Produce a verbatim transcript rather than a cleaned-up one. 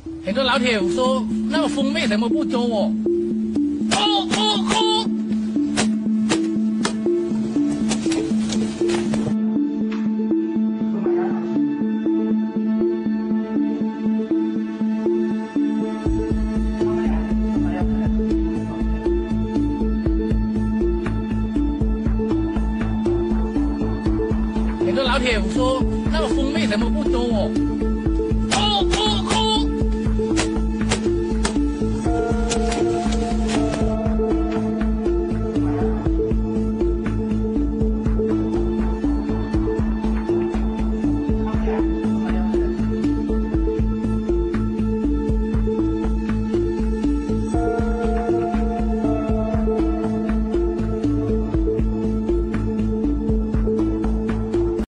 很多老铁说那个风为什么不周哦？哦哦哦！很多老铁说那个风为什么不周哦？